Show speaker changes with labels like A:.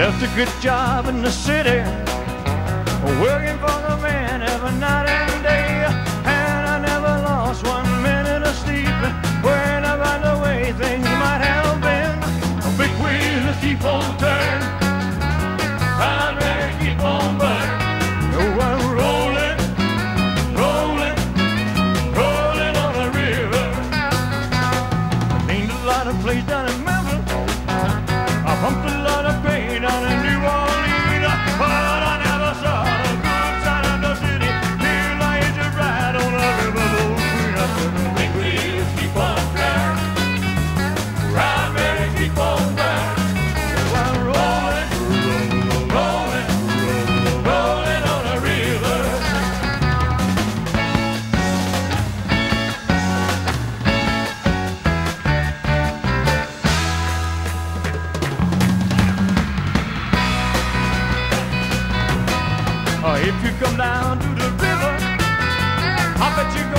A: left a good job in the city, working for the man every night and day. And I never lost 1 minute of sleep, worrying about the way things might have been. Big wheels that keep on turning, primary keep on burning. Oh, I'm rolling, rolling, rolling on the river. I cleaned a lot of plays down in Memphis, I pumped a lot of paint down in New Orleans, but I never saw the good side of the city till I hit a ride on the river. Big wheels keep on turning, primary keep on burning. Oh, I'm rolling, rolling, rolling on the river. If you come down to the river, I bet you go